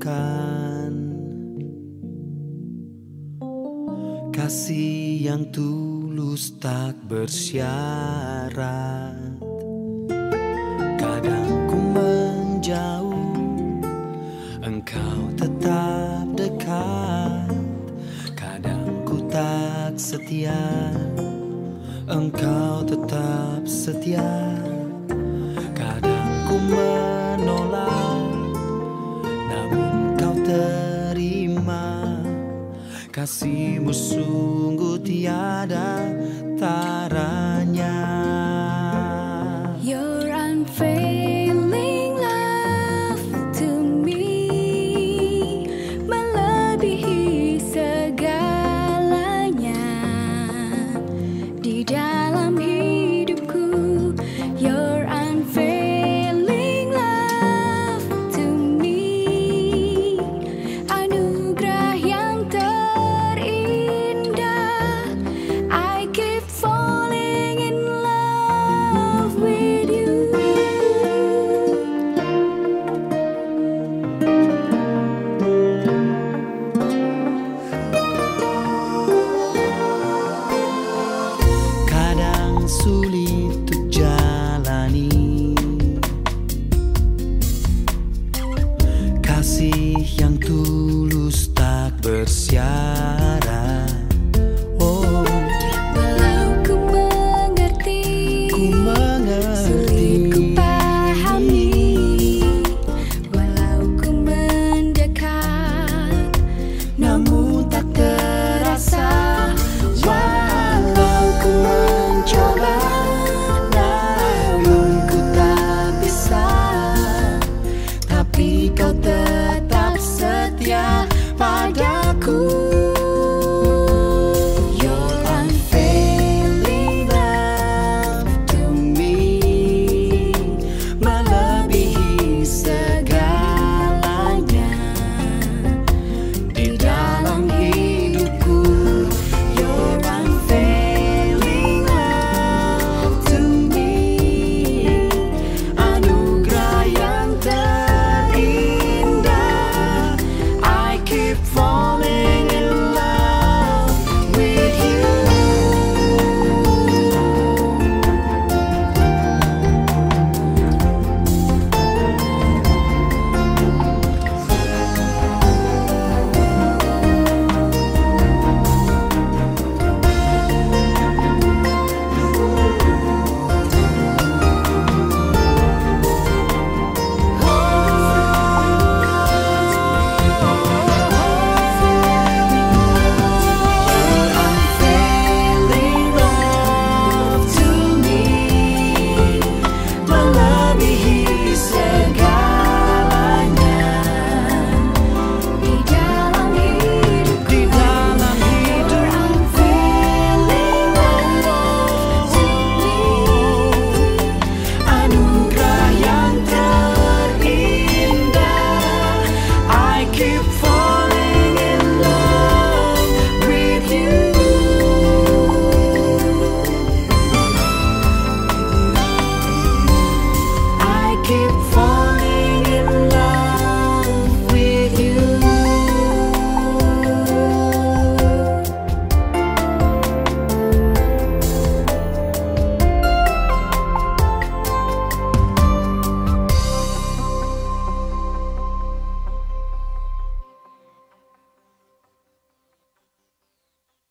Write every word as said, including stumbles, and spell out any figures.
bukan kasih yang tulus tak bersyarat. Kadang ku menjauh, engkau tetap dekat. Kadang ku tak setia, engkau tetap setia. Kadang ku menolak, namun kau terima. Kasihmu sungguh tiada taranya. Your unfailing love to me melebihi segalanya di dalam hidupku. Your unfailing love to me, anugerah yang terindah. I keep falling in love with you. Kadang sulit untuk jalani kasih yang tulus tak bersyarat. Oh, Walau ku mengerti, ku sulit ku mengerti. pahami. Walau ku mendekat, namun tak terasa. Walau ku mencoba,